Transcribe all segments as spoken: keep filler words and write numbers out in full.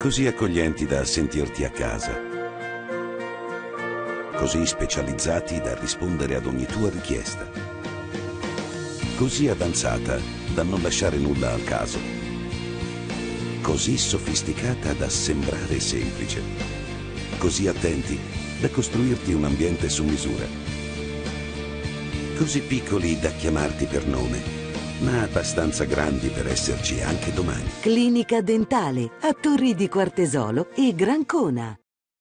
così accoglienti da sentirti a casa, così specializzati da rispondere ad ogni tua richiesta, così avanzata da non lasciare nulla al caso, così sofisticata da sembrare semplice, così attenti da costruirti un ambiente su misura, così piccoli da chiamarti per nome, ma abbastanza grandi per esserci anche domani. Clinica Dentale a Torri di Quartesolo e Grancona.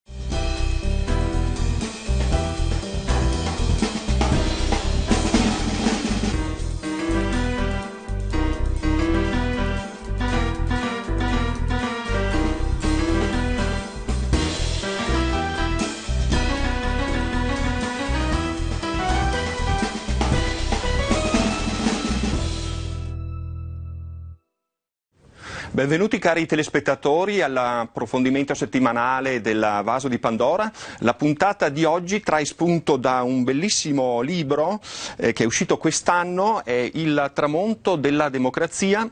Benvenuti cari telespettatori all'approfondimento settimanale della Vaso di Pandora. La puntata di oggi trae spunto da un bellissimo libro eh, che è uscito quest'anno, è Il tramonto della democrazia,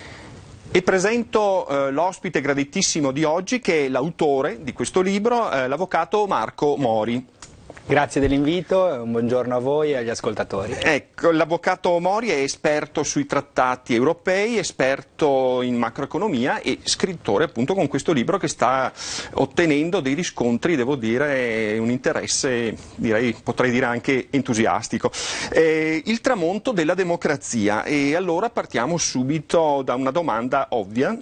e presento eh, l'ospite graditissimo di oggi, che è l'autore di questo libro, eh, l'avvocato Marco Mori. Grazie dell'invito e un buongiorno a voi e agli ascoltatori. Ecco, l'avvocato Mori è esperto sui trattati europei, esperto in macroeconomia e scrittore appunto con questo libro che sta ottenendo dei riscontri, devo dire, un interesse, direi, potrei dire anche entusiastico. Eh, il tramonto della democrazia, e allora partiamo subito da una domanda ovvia.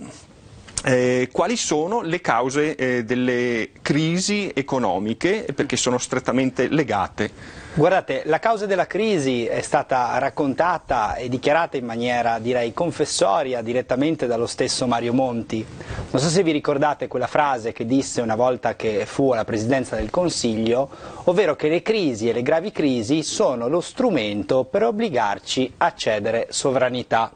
Eh, quali sono le cause eh, delle crisi economiche, perché sono strettamente legate? Guardate, la causa della crisi è stata raccontata e dichiarata in maniera, direi, confessoria direttamente dallo stesso Mario Monti. Non so se vi ricordate quella frase che disse una volta che fu alla presidenza del Consiglio, ovvero che le crisi e le gravi crisi sono lo strumento per obbligarci a cedere sovranità.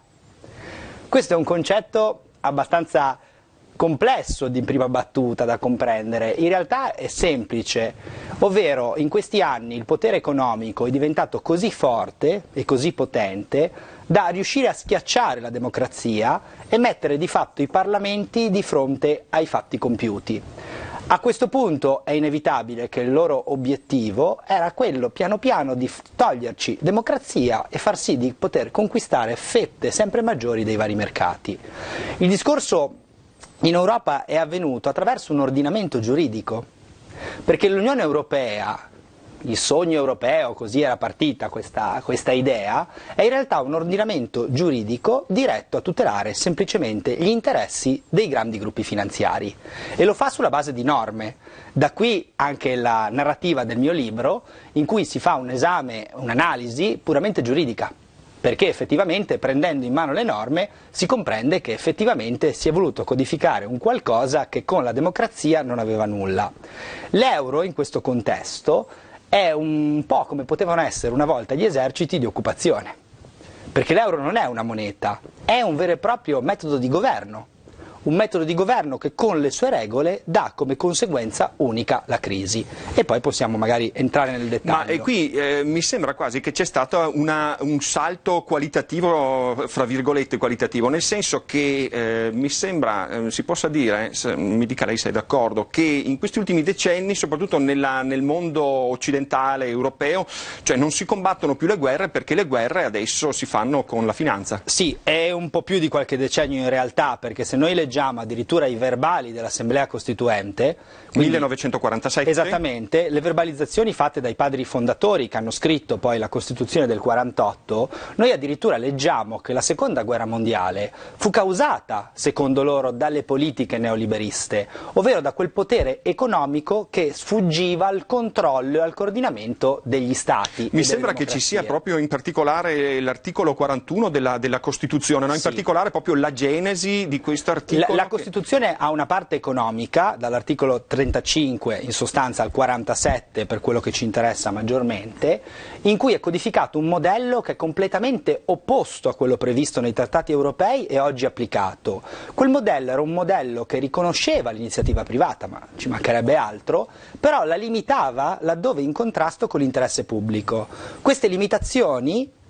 Questo è un concetto abbastanza complesso di prima battuta da comprendere, in realtà è semplice, ovvero in questi anni il potere economico è diventato così forte e così potente da riuscire a schiacciare la democrazia e mettere di fatto i parlamenti di fronte ai fatti compiuti. A questo punto è inevitabile che il loro obiettivo era quello piano piano di toglierci democrazia e far sì di poter conquistare fette sempre maggiori dei vari mercati. Il discorso in Europa è avvenuto attraverso un ordinamento giuridico, perché l'Unione Europea, il sogno europeo, così era partita questa, questa idea, è in realtà un ordinamento giuridico diretto a tutelare semplicemente gli interessi dei grandi gruppi finanziari, e lo fa sulla base di norme. Da qui anche la narrativa del mio libro, in cui si fa un esame, un'analisi puramente giuridica, perché effettivamente prendendo in mano le norme si comprende che effettivamente si è voluto codificare un qualcosa che con la democrazia non aveva nulla. L'euro in questo contesto è un po' come potevano essere una volta gli eserciti di occupazione, perché l'euro non è una moneta, è un vero e proprio metodo di governo. Un metodo di governo che con le sue regole dà come conseguenza unica la crisi. E poi possiamo magari entrare nel dettaglio. Ma e qui eh, mi sembra quasi che c'è stato una, un salto qualitativo, fra virgolette qualitativo, nel senso che eh, mi sembra, eh, si possa dire, se, mi dica lei se è d'accordo, che in questi ultimi decenni, soprattutto nella, nel mondo occidentale, europeo, cioè non si combattono più le guerre, perché le guerre adesso si fanno con la finanza. Sì, è un po' più di qualche decennio in realtà, perché se noi leggiamo addirittura i verbali dell'Assemblea Costituente, quindi, millenovecentoquarantasette, esattamente, le verbalizzazioni fatte dai padri fondatori che hanno scritto poi la Costituzione del quarantotto, noi addirittura leggiamo che la seconda guerra mondiale fu causata, secondo loro, dalle politiche neoliberiste, ovvero da quel potere economico che sfuggiva al controllo e al coordinamento degli stati. Mi sembra che ci sia proprio in particolare l'articolo quarantuno della, della Costituzione, no? In sì. particolare proprio la genesi di questo articolo. La, la Costituzione ha una parte economica, dall'articolo trentacinque in sostanza al quarantasette, per quello che ci interessa maggiormente, in cui è codificato un modello che è completamente opposto a quello previsto nei trattati europei e oggi applicato. Quel modello era un modello che riconosceva l'iniziativa privata, ma ci mancherebbe altro, però la limitava laddove in contrasto con l'interesse pubblico. Queste limitazioni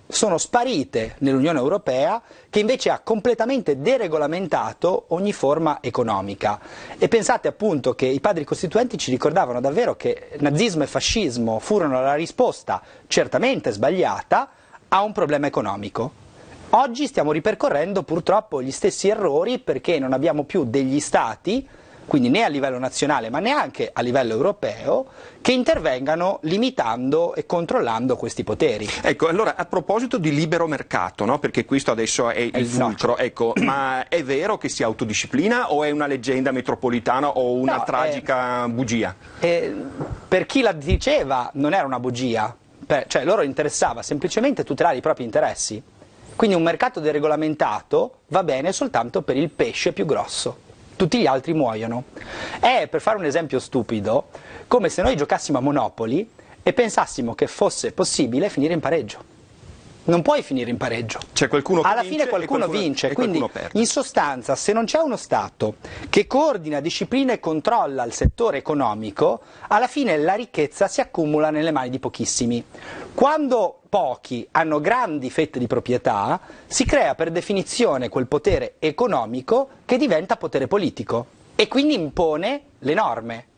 sono sparite nell'Unione Europea, che invece ha completamente deregolamentato ogni forma economica. E pensate appunto che i padri costituenti ci ricordavano davvero che nazismo e fascismo furono la risposta certamente sbagliata a un problema economico. Oggi stiamo ripercorrendo purtroppo gli stessi errori, perché non abbiamo più degli stati, quindi né a livello nazionale ma neanche a livello europeo, che intervengano limitando e controllando questi poteri. Ecco, allora a proposito di libero mercato, no? Perché questo adesso è il fulcro, ecco, ma è vero che si autodisciplina o è una leggenda metropolitana o una No, tragica eh, bugia? Eh, per chi la diceva non era una bugia, per, cioè loro interessava semplicemente tutelare i propri interessi. Quindi un mercato deregolamentato va bene soltanto per il pesce più grosso. Tutti gli altri muoiono. È, per fare un esempio stupido, come se noi giocassimo a Monopoli e pensassimo che fosse possibile finire in pareggio. Non puoi finire in pareggio. C'è qualcuno che Alla vince fine qualcuno, e qualcuno vince, e quindi qualcuno perde. in sostanza se non c'è uno Stato che coordina, disciplina e controlla il settore economico, alla fine la ricchezza si accumula nelle mani di pochissimi. Quando pochi hanno grandi fette di proprietà, si crea per definizione quel potere economico che diventa potere politico e quindi impone le norme.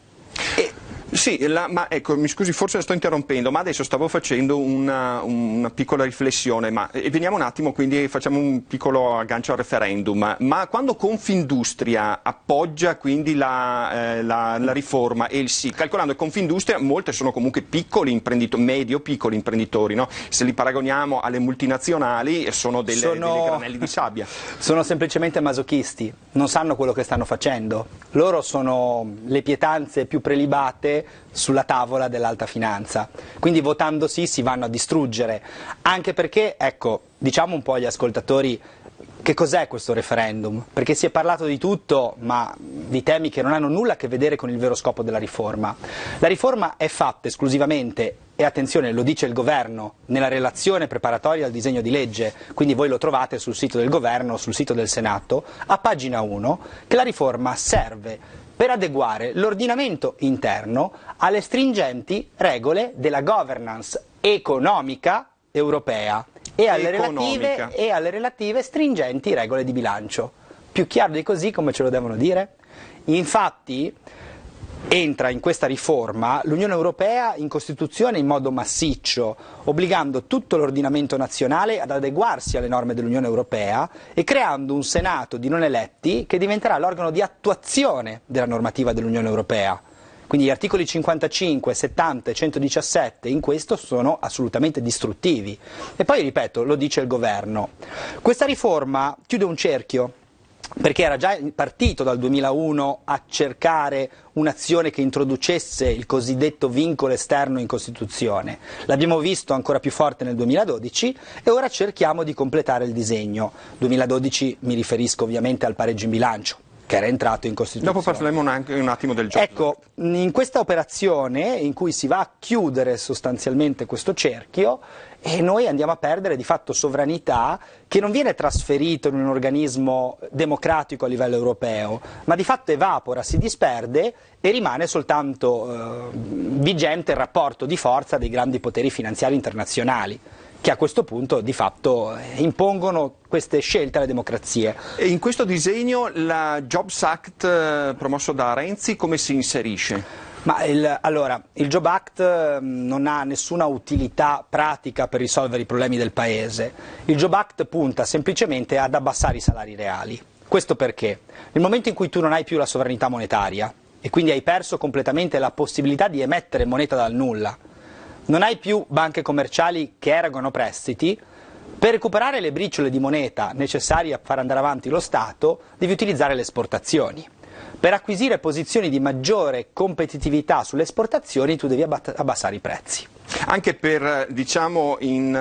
E Sì, la, ma ecco, mi scusi, forse la sto interrompendo, ma adesso stavo facendo una, una piccola riflessione, ma e veniamo un attimo, quindi facciamo un piccolo aggancio al referendum, ma quando Confindustria appoggia quindi la, eh, la, la riforma e il sì, calcolando che Confindustria, molte sono comunque piccoli imprenditori, medio-piccoli imprenditori, no? Se li paragoniamo alle multinazionali sono delle, Sono- delle granelli di sabbia. Sono semplicemente masochisti, non sanno quello che stanno facendo. Loro sono le pietanze più prelibate sulla tavola dell'alta finanza. Quindi votando sì si vanno a distruggere. Anche perché, ecco, diciamo un po' agli ascoltatori che cos'è questo referendum? Perché si è parlato di tutto, ma di temi che non hanno nulla a che vedere con il vero scopo della riforma. La riforma è fatta esclusivamente, e attenzione, lo dice il governo nella relazione preparatoria al disegno di legge, quindi voi lo trovate sul sito del governo, sul sito del Senato, a pagina uno, che la riforma serve per adeguare l'ordinamento interno alle stringenti regole della governance economica europea e alle, relative, Economica. e alle relative stringenti regole di bilancio. Più chiaro di così come ce lo devono dire? Infatti entra in questa riforma l'Unione Europea in Costituzione in modo massiccio, obbligando tutto l'ordinamento nazionale ad adeguarsi alle norme dell'Unione Europea e creando un Senato di non eletti che diventerà l'organo di attuazione della normativa dell'Unione Europea. Quindi gli articoli cinquantacinque, settanta e centodiciassette in questo sono assolutamente distruttivi. E poi, ripeto, lo dice il governo. Questa riforma chiude un cerchio, perché era già partito dal duemilauno a cercare un'azione che introducesse il cosiddetto vincolo esterno in Costituzione. L'abbiamo visto ancora più forte nel duemiladodici e ora cerchiamo di completare il disegno. duemiladodici mi riferisco ovviamente al pareggio in bilancio, che era entrato in Costituzione. Dopo parleremo anche un attimo del gioco. Ecco, in questa operazione in cui si va a chiudere sostanzialmente questo cerchio, e noi andiamo a perdere di fatto sovranità che non viene trasferito in un organismo democratico a livello europeo, ma di fatto evapora, si disperde e rimane soltanto eh, vigente il rapporto di forza dei grandi poteri finanziari internazionali, che a questo punto di fatto impongono queste scelte alle democrazie. E in questo disegno la Jobs Act eh, promosso da Renzi come si inserisce? Ma il, allora, il Job Act eh, non ha nessuna utilità pratica per risolvere i problemi del Paese. Il Job Act punta semplicemente ad abbassare i salari reali. Questo perché? Nel momento in cui tu non hai più la sovranità monetaria e quindi hai perso completamente la possibilità di emettere moneta dal nulla, non hai più banche commerciali che erogano prestiti, per recuperare le briciole di moneta necessarie a far andare avanti lo Stato devi utilizzare le esportazioni. Per acquisire posizioni di maggiore competitività sulle esportazioni tu devi abbassare i prezzi. Anche per, diciamo, in,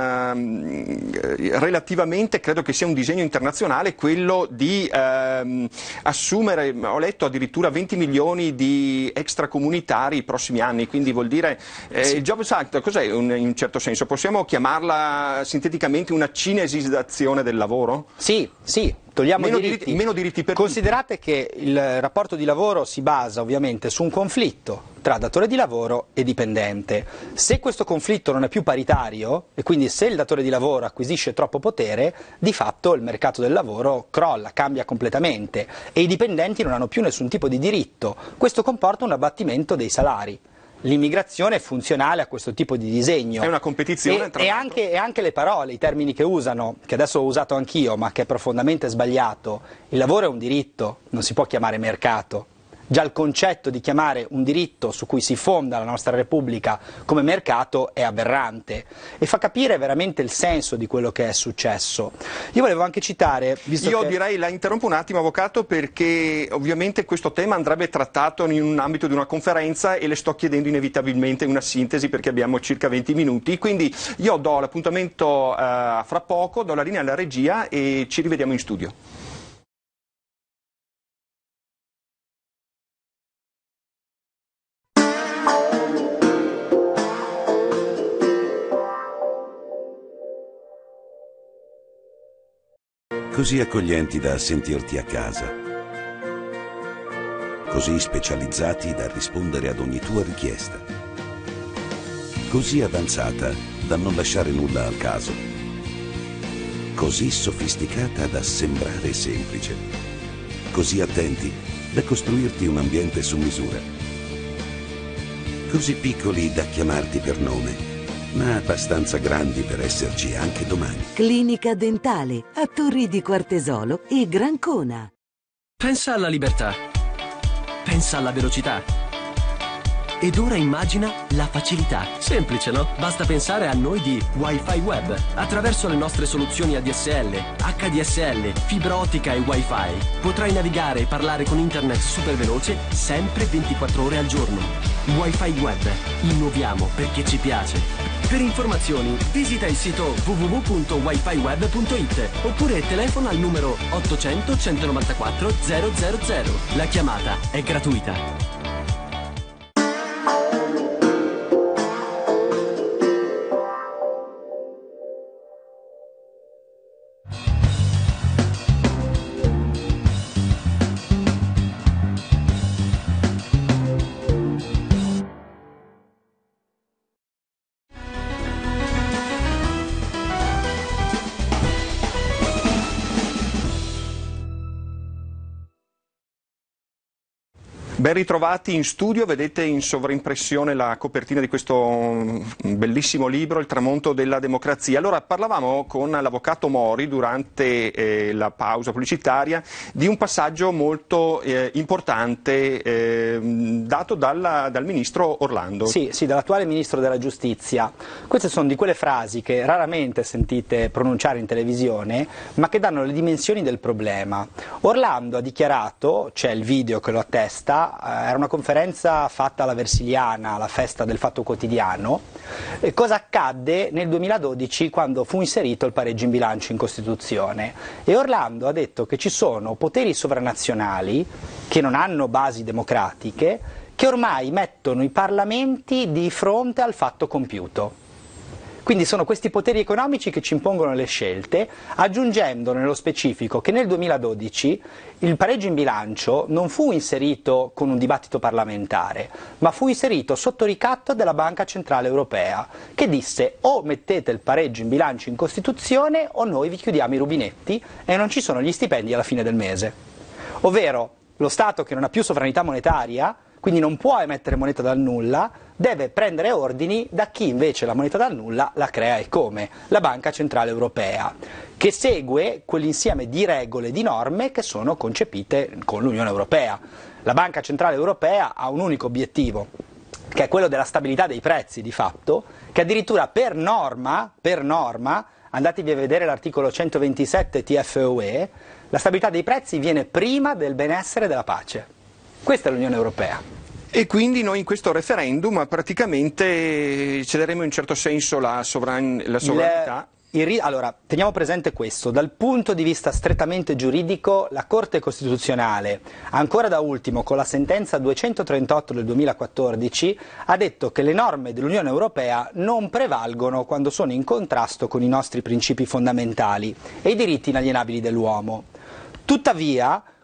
uh, relativamente credo che sia un disegno internazionale quello di uh, assumere, ho letto addirittura venti milioni di extracomunitari i prossimi anni, quindi vuol dire eh, sì. Il Jobs Act cos'è un, in un certo senso? Possiamo chiamarla sinteticamente una cinesizzazione del lavoro? Sì, sì. Togliamo meno diritti. diritti, meno diritti per Considerate che il rapporto di lavoro si basa ovviamente su un conflitto tra datore di lavoro e dipendente. Se questo conflitto non è più paritario, e quindi se il datore di lavoro acquisisce troppo potere, di fatto il mercato del lavoro crolla, cambia completamente e i dipendenti non hanno più nessun tipo di diritto. Questo comporta un abbattimento dei salari. L'immigrazione è funzionale a questo tipo di disegno. È una competizione e, tra e, anche, e anche le parole, i termini che usano, che adesso ho usato anch'io, ma che è profondamente sbagliato. Il lavoro è un diritto, non si può chiamare mercato. Già il concetto di chiamare un diritto su cui si fonda la nostra Repubblica come mercato è aberrante e fa capire veramente il senso di quello che è successo. Io volevo anche citare... Visto Io che... direi, la interrompo un attimo, avvocato, perché ovviamente questo tema andrebbe trattato in un ambito di una conferenza e le sto chiedendo inevitabilmente una sintesi perché abbiamo circa venti minuti, quindi io do l'appuntamento uh, fra poco, do la linea alla regia e ci rivediamo in studio. Così accoglienti da sentirti a casa, così specializzati da rispondere ad ogni tua richiesta, così avanzata da non lasciare nulla al caso, così sofisticata da sembrare semplice, così attenti da costruirti un ambiente su misura, così piccoli da chiamarti per nome, ma abbastanza grandi per esserci anche domani. Clinica Dentale a Torri di Quartesolo e Grancona. Pensa alla libertà. Pensa alla velocità. Ed ora immagina la facilità. Semplice, no? Basta pensare a noi di Wi-Fi Web. Attraverso le nostre soluzioni A D S L, H D S L, fibra ottica e Wi-Fi potrai navigare e parlare con internet super veloce sempre ventiquattro ore al giorno. Wi-Fi Web. Innoviamo perché ci piace. Per informazioni visita il sito w w w punto wifi web punto it oppure telefona al numero ottocento centonovantaquattro zero zero zero. La chiamata è gratuita. Ben ritrovati in studio, vedete in sovraimpressione la copertina di questo bellissimo libro, Il tramonto della democrazia. Allora, parlavamo con l'avvocato Mori durante eh, la pausa pubblicitaria di un passaggio molto eh, importante eh, dato dalla, dal ministro Orlando. Sì, sì, dall'attuale ministro della giustizia. Queste sono di quelle frasi che raramente sentite pronunciare in televisione, ma che danno le dimensioni del problema. Orlando ha dichiarato, c'è il video che lo attesta, era una conferenza fatta alla Versiliana, alla festa del Fatto Quotidiano, e cosa accadde nel duemiladodici quando fu inserito il pareggio in bilancio in Costituzione. E Orlando ha detto che ci sono poteri sovranazionali che non hanno basi democratiche, che ormai mettono i parlamenti di fronte al fatto compiuto. Quindi sono questi poteri economici che ci impongono le scelte, aggiungendo nello specifico che nel duemiladodici il pareggio in bilancio non fu inserito con un dibattito parlamentare, ma fu inserito sotto ricatto della Banca Centrale Europea, che disse o mettete il pareggio in bilancio in Costituzione o noi vi chiudiamo i rubinetti e non ci sono gli stipendi alla fine del mese. Ovvero, lo Stato che non ha più sovranità monetaria, quindi non può emettere moneta dal nulla, deve prendere ordini da chi invece la moneta dal nulla la crea e come? La Banca Centrale Europea, che segue quell'insieme di regole e di norme che sono concepite con l'Unione Europea. La Banca Centrale Europea ha un unico obiettivo, che è quello della stabilità dei prezzi di fatto, che addirittura per norma, per norma, andatevi a vedere l'articolo centoventisette T F U E, la stabilità dei prezzi viene prima del benessere e della pace. Questa è l'Unione Europea. E quindi noi in questo referendum praticamente cederemo in certo senso la, sovran- la sovranità. Il, il, allora, teniamo presente questo, dal punto di vista strettamente giuridico la Corte Costituzionale, ancora da ultimo con la sentenza duecentotrentotto del duemilaquattordici, ha detto che le norme dell'Unione Europea non prevalgono quando sono in contrasto con i nostri principi fondamentali e i diritti inalienabili dell'uomo. Tuttavia,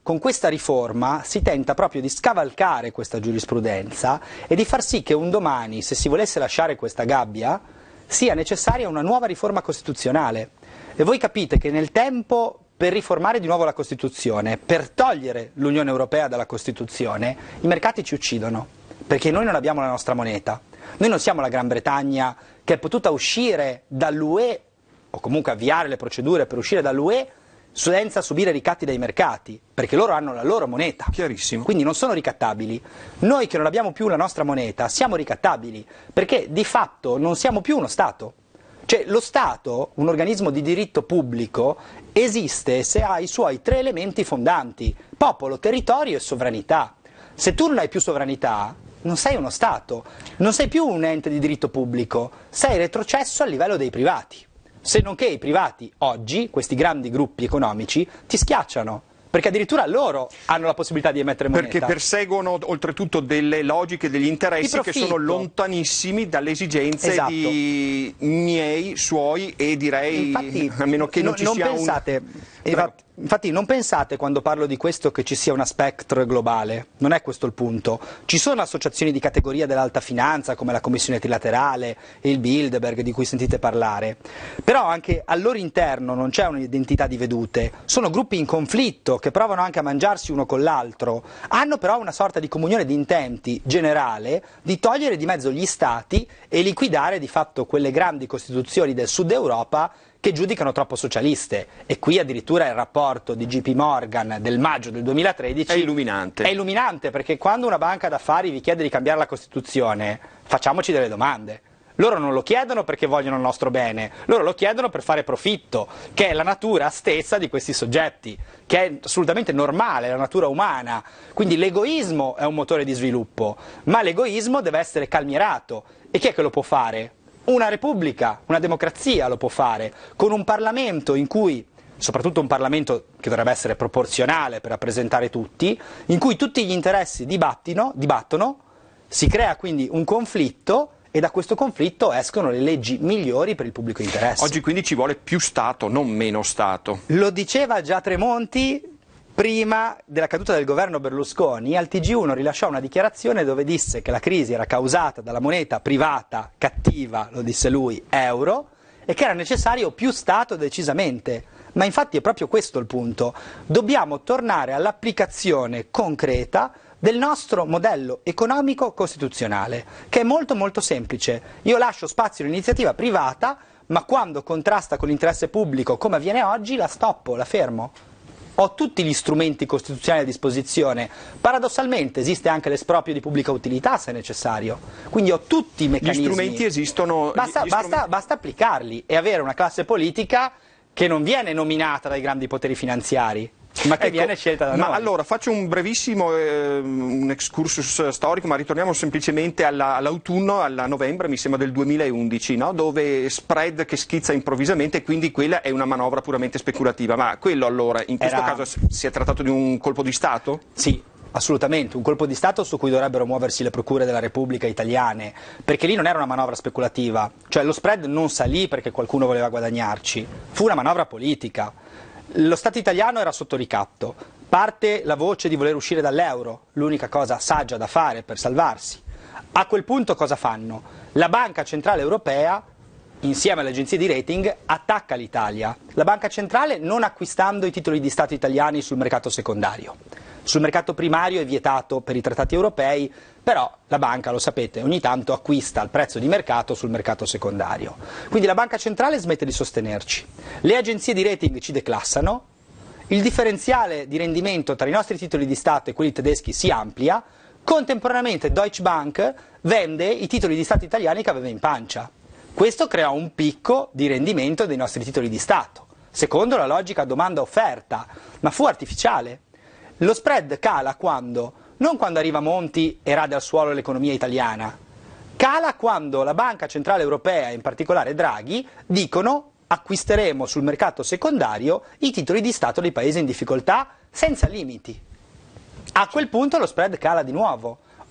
con questa riforma si tenta proprio di scavalcare questa giurisprudenza e di far sì che un domani, se si volesse lasciare questa gabbia, sia necessaria una nuova riforma costituzionale. E voi capite che nel tempo, per riformare di nuovo la Costituzione, per togliere l'Unione Europea dalla Costituzione, i mercati ci uccidono, perché noi non abbiamo la nostra moneta. Noi non siamo la Gran Bretagna che è potuta uscire dall'U E, o comunque avviare le procedure per uscire dall'U E, senza subire ricatti dai mercati, perché loro hanno la loro moneta. Chiarissimo. Quindi non sono ricattabili. Noi che non abbiamo più la nostra moneta siamo ricattabili, perché di fatto non siamo più uno Stato. Cioè lo Stato, un organismo di diritto pubblico, esiste se ha i suoi tre elementi fondanti: popolo, territorio e sovranità. Se tu non hai più sovranità, non sei uno Stato, non sei più un ente di diritto pubblico, sei retrocesso a livello dei privati. Se non che i privati oggi, questi grandi gruppi economici, ti schiacciano, perché addirittura loro hanno la possibilità di emettere moneta. Perché perseguono oltretutto delle logiche, degli interessi che sono lontanissimi dalle esigenze esatto. di miei, suoi e direi, infatti, a meno che non, non ci non sia pensate, un... Infatti, infatti non pensate quando parlo di questo che ci sia una spectro globale, non è questo il punto. Ci sono associazioni di categoria dell'alta finanza come la Commissione Trilaterale e il Bilderberg di cui sentite parlare, però anche al loro interno non c'è un'identità di vedute, sono gruppi in conflitto che provano anche a mangiarsi uno con l'altro, hanno però una sorta di comunione di intenti generale di togliere di mezzo gli stati e liquidare di fatto quelle grandi costituzioni del sud Europa che giudicano troppo socialiste, e qui addirittura il rapporto di J P Morgan del maggio del duemilatredici è illuminante. È illuminante perché quando una banca d'affari vi chiede di cambiare la Costituzione, facciamoci delle domande. Loro non lo chiedono perché vogliono il nostro bene, loro lo chiedono per fare profitto, che è la natura stessa di questi soggetti, che è assolutamente normale, la natura umana. Quindi l'egoismo è un motore di sviluppo, ma l'egoismo deve essere calmierato. E chi è che lo può fare? Una repubblica, una democrazia lo può fare, con un Parlamento in cui, soprattutto un Parlamento che dovrebbe essere proporzionale per rappresentare tutti, in cui tutti gli interessi dibattino, dibattono, si crea quindi un conflitto e da questo conflitto escono le leggi migliori per il pubblico interesse. Oggi quindi ci vuole più Stato, non meno Stato. Lo diceva già Tremonti prima della caduta del governo Berlusconi. Al T G uno rilasciò una dichiarazione dove disse che la crisi era causata dalla moneta privata cattiva, lo disse lui, euro, e che era necessario più Stato decisamente. Ma infatti è proprio questo il punto. Dobbiamo tornare all'applicazione concreta del nostro modello economico costituzionale, che è molto molto semplice. Io lascio spazio all'iniziativa privata, ma quando contrasta con l'interesse pubblico, come avviene oggi, la stoppo, la fermo. Ho tutti gli strumenti costituzionali a disposizione, paradossalmente esiste anche l'esproprio di pubblica utilità se è necessario, quindi ho tutti i meccanismi. Gli strumenti esistono. Basta, gli basta, strumenti... basta applicarli e avere una classe politica che non viene nominata dai grandi poteri finanziari, ma che ecco, viene scelta da ma noi. allora faccio un brevissimo eh, un excursus storico, ma ritorniamo semplicemente alla, all'autunno, alla novembre mi sembra del duemilaundici, no? Dove spread che schizza improvvisamente, quindi quella è una manovra puramente speculativa. Ma quello allora in questo Era... caso si è trattato di un colpo di Stato? Sì, assolutamente, un colpo di Stato su cui dovrebbero muoversi le procure della Repubblica italiane, perché lì non era una manovra speculativa, cioè lo spread non salì perché qualcuno voleva guadagnarci, fu una manovra politica. Lo Stato italiano era sotto ricatto, parte la voce di voler uscire dall'euro, l'unica cosa saggia da fare per salvarsi. A quel punto cosa fanno? La Banca Centrale Europea, insieme alle agenzie di rating, attacca l'Italia. La Banca Centrale non acquistando i titoli di Stato italiani sul mercato secondario. Sul mercato primario è vietato per i trattati europei, però la banca, lo sapete, ogni tanto acquista al prezzo di mercato sul mercato secondario. Quindi la Banca Centrale smette di sostenerci, le agenzie di rating ci declassano, il differenziale di rendimento tra i nostri titoli di Stato e quelli tedeschi si amplia, contemporaneamente Deutsche Bank vende i titoli di Stato italiani che aveva in pancia. Questo crea un picco di rendimento dei nostri titoli di Stato, secondo la logica domanda-offerta, ma fu artificiale. Lo spread cala quando? Non quando arriva Monti e rade al suolo l'economia italiana. Cala quando la Banca Centrale Europea, in particolare Draghi, dicono acquisteremo sul mercato secondario i titoli di Stato dei paesi in difficoltà senza limiti. A quel punto lo spread cala di nuovo.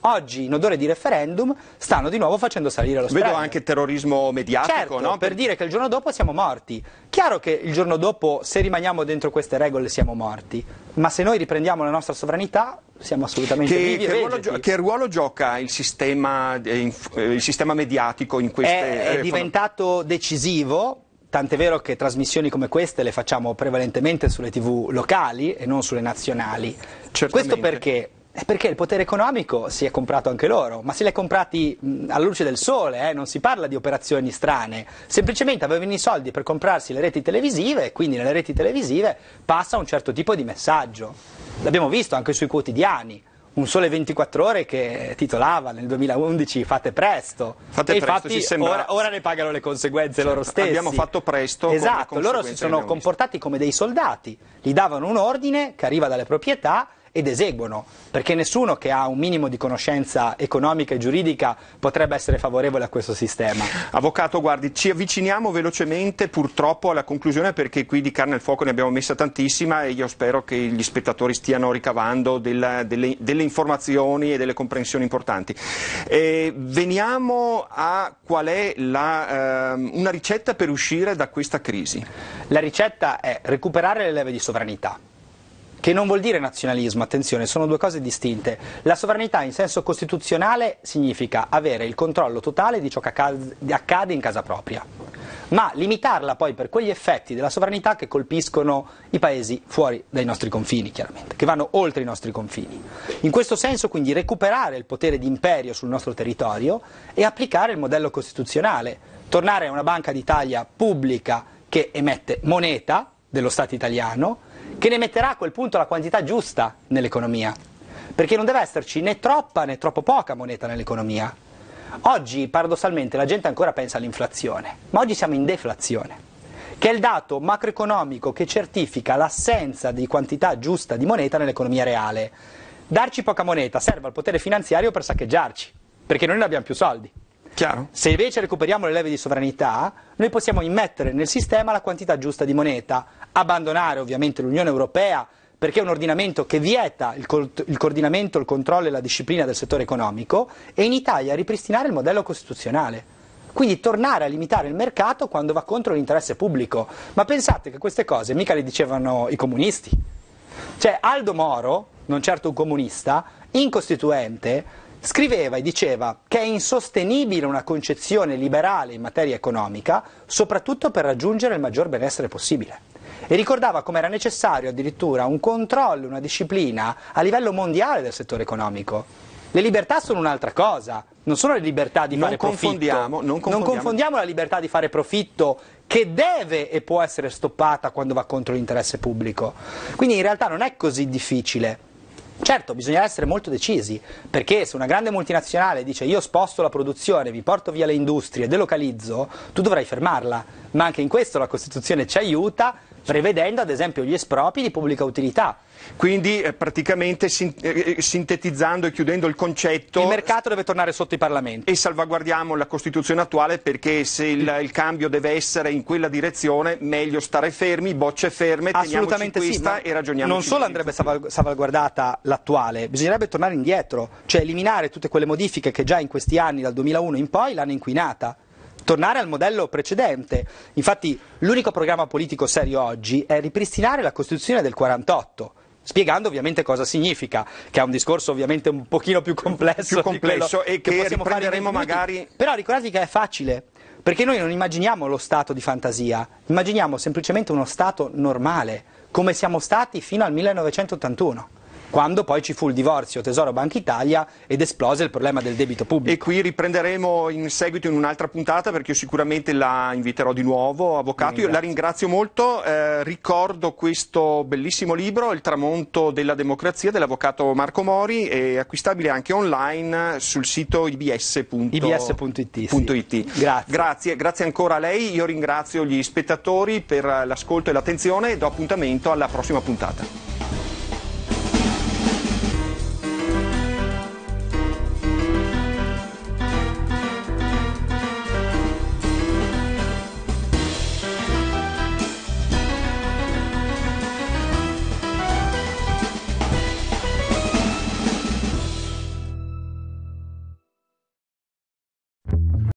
Oggi, in odore di referendum, stanno di nuovo facendo salire lo spread. Vedo anche terrorismo mediatico, certo, no? per dire che il giorno dopo siamo morti. Chiaro che il giorno dopo, se rimaniamo dentro queste regole, siamo morti. Ma se noi riprendiamo la nostra sovranità, siamo assolutamente che, vivi e che, ruolo, vegeti. che ruolo gioca il sistema, eh, il sistema mediatico in queste... È, è eh, diventato decisivo. Tant'è vero che trasmissioni come queste le facciamo prevalentemente sulle tivù locali e non sulle nazionali. Certamente. Questo perché? È perché il potere economico si è comprato anche loro, ma se li ha comprati mh, alla luce del sole, eh, non si parla di operazioni strane, semplicemente avevano i soldi per comprarsi le reti televisive e quindi nelle reti televisive passa un certo tipo di messaggio. L'abbiamo visto anche sui quotidiani. Un Sole ventiquattro Ore che titolava nel duemilaundici fate presto, fate e presto, infatti sembra... ora, ora ne pagano le conseguenze certo, loro stessi. Abbiamo fatto presto. Esatto, loro si sono comportati come dei soldati, gli davano un ordine che arriva dalle proprietà ed eseguono, perché nessuno che ha un minimo di conoscenza economica e giuridica potrebbe essere favorevole a questo sistema. Avvocato, guardi, ci avviciniamo velocemente purtroppo alla conclusione, perché qui di carne al fuoco ne abbiamo messa tantissima e io spero che gli spettatori stiano ricavando della, delle, delle informazioni e delle comprensioni importanti. Eh, veniamo a qual è la, eh, una ricetta per uscire da questa crisi. La ricetta è recuperare le leve di sovranità, che non vuol dire nazionalismo, attenzione, sono due cose distinte. La sovranità in senso costituzionale significa avere il controllo totale di ciò che accade in casa propria, ma limitarla poi per quegli effetti della sovranità che colpiscono i paesi fuori dai nostri confini, chiaramente, che vanno oltre i nostri confini. In questo senso quindi recuperare il potere di imperio sul nostro territorio e applicare il modello costituzionale, tornare a una Banca d'Italia pubblica che emette moneta dello Stato italiano, che ne metterà a quel punto la quantità giusta nell'economia, perché non deve esserci né troppa né troppo poca moneta nell'economia. Oggi paradossalmente la gente ancora pensa all'inflazione, ma oggi siamo in deflazione, che è il dato macroeconomico che certifica l'assenza di quantità giusta di moneta nell'economia reale. Darci poca moneta serve al potere finanziario per saccheggiarci, perché noi non abbiamo più soldi. Chiaro? Se invece recuperiamo le leve di sovranità, noi possiamo immettere nel sistema la quantità giusta di moneta, abbandonare ovviamente l'Unione Europea, perché è un ordinamento che vieta il, co- il coordinamento, il controllo e la disciplina del settore economico, e in Italia ripristinare il modello costituzionale. Quindi tornare a limitare il mercato quando va contro l'interesse pubblico. Ma pensate che queste cose mica le dicevano i comunisti. Cioè Aldo Moro, non certo un comunista, in Costituente scriveva e diceva che è insostenibile una concezione liberale in materia economica, soprattutto per raggiungere il maggior benessere possibile. E ricordava come era necessario addirittura un controllo, una disciplina a livello mondiale del settore economico. Le libertà sono un'altra cosa, non sono le libertà di non fare confondiamo, profitto. Non confondiamo. Non confondiamo la libertà di fare profitto, che deve e può essere stoppata quando va contro l'interesse pubblico. Quindi in realtà non è così difficile. Certo, bisogna essere molto decisi, perché se una grande multinazionale dice io sposto la produzione, vi porto via le industrie, delocalizzo, tu dovrai fermarla, ma anche in questo la Costituzione ci aiuta, prevedendo ad esempio gli espropri di pubblica utilità. Quindi eh, praticamente sin- eh, sintetizzando e chiudendo il concetto, il mercato deve tornare sotto i parlamenti. E salvaguardiamo la Costituzione attuale, perché se il, il cambio deve essere in quella direzione, meglio stare fermi, bocce ferme, assolutamente teniamoci questa sì, e ragioniamo. Non solo andrebbe salvagu- salvaguardata l'attuale, bisognerebbe tornare indietro, cioè eliminare tutte quelle modifiche che già in questi anni, dal duemilauno in poi, l'hanno inquinata. Tornare al modello precedente. Infatti l'unico programma politico serio oggi è ripristinare la Costituzione del quarantotto, spiegando ovviamente cosa significa, che è un discorso ovviamente un pochino più complesso, più complesso e che, che riprenderemo magari. Però ricordate che è facile, perché noi non immaginiamo lo stato di fantasia, immaginiamo semplicemente uno stato normale, come siamo stati fino al millenovecentottantuno. Quando poi ci fu il divorzio Tesoro Banca Italia ed esplose il problema del debito pubblico. E qui riprenderemo in seguito in un'altra puntata, perché io sicuramente la inviterò di nuovo, avvocato. Io la ringrazio molto, eh, ricordo questo bellissimo libro, Il tramonto della democrazia, dell'avvocato Marco Mori, è acquistabile anche online sul sito i b s punto i t. Sì. Grazie. Grazie, grazie ancora a lei, io ringrazio gli spettatori per l'ascolto e l'attenzione e do appuntamento alla prossima puntata.